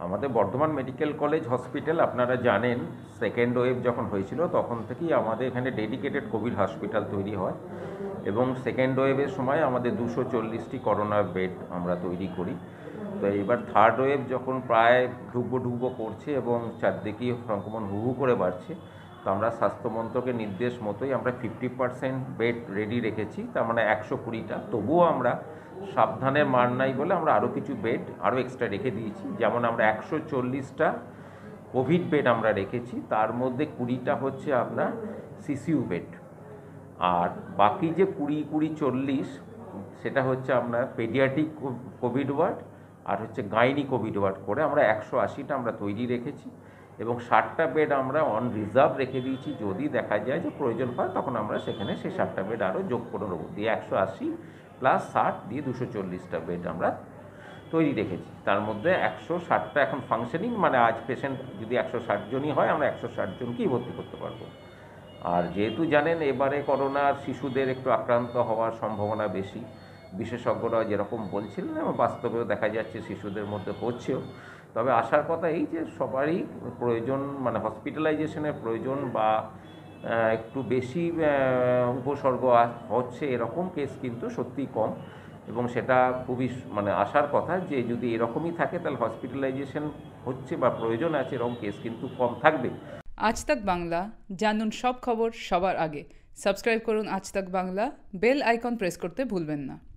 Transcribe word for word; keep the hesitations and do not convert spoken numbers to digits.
আমাদের Bardhaman medical college hospital আপনারা জানেন সেকেন্ড ওয়েভ যখন হয়েছিল তখন থেকেই আমাদের এখানে ডেডিকেটেড কোভিড হসপিটাল তৈরি হয় এবং সেকেন্ড ওয়েভের সময় আমাদের দুশো চল্লিশটি করোনা বেড আমরা তৈরি করি। তো এইবার থার্ড ওয়েভ যখন প্রায় ঢুকবো ঢুকবো করছে এবং চারদিকেই সংক্রমণ হু হু করে বাড়ছে, তো আমরা স্বাস্থ্য মন্ত্রকের নির্দেশ মতোই আমরা ফিফটি পার্সেন্ট বেড রেডি রেখেছি, তার মানে একশো কুড়িটা। তবুও আমরা সাবধানের মার নাই বলে আমরা আরও কিছু বেড আরও এক্সট্রা রেখে দিয়েছি। যেমন আমরা একশো চল্লিশটা কোভিড বেড আমরা রেখেছি, তার মধ্যে কুড়িটা হচ্ছে আপনার সিসিউ বেড, আর বাকি যে কুড়ি কুড়ি চল্লিশ সেটা হচ্ছে আপনার পেডিয়াট্রিক কোভিড ওয়ার্ড আর হচ্ছে গাইনি কোভিড ওয়ার্ড করে আমরা একশো আশিটা আমরা তৈরি রেখেছি এবং ষাটটা বেড আমরা অন রিজার্ভ রেখে দিয়েছি। যদি দেখা যায় যে প্রয়োজন হয় তখন আমরা সেখানে সেই ষাটটা বেড আরও যোগ করে নেবো, দিয়ে একশো আশি প্লাস ষাট দিয়ে দুশো চল্লিশটা বেড আমরা তৈরি রেখেছি। তার মধ্যে একশো ষাটটা এখন ফাংশনিং, মানে আজ পেশেন্ট যদি একশো ষাট জনই হয় আমরা একশো ষাট জনকেই ভর্তি করতে পারবো। আর যেহেতু জানেন এবারে করোনার শিশুদের একটু আক্রান্ত হওয়ার সম্ভাবনা বেশি, বিশেষজ্ঞরা যেরকম বলছিলেন এবং বাস্তবেও দেখা যাচ্ছে শিশুদের মধ্যে হচ্ছেও। তবে আসার কথা এই যে সবারই প্রয়োজন, মানে হসপিটালাইজেশনের প্রয়োজন বা একটু বেশি উপসর্গ হচ্ছে এরকম কেস কিন্তু সত্যিই কম, এবং সেটা খুবই মানে আসার কথা যে যদি এরকমই থাকে তাহলে হসপিটালাইজেশন হচ্ছে বা প্রয়োজন আছে এরকম কেস কিন্তু কম থাকবে। আজ তাক বাংলা, জানুন সব খবর সবার আগে। সাবস্ক্রাইব করুন আজ তাক বাংলা, বেল আইকন প্রেস করতে ভুলবেন না।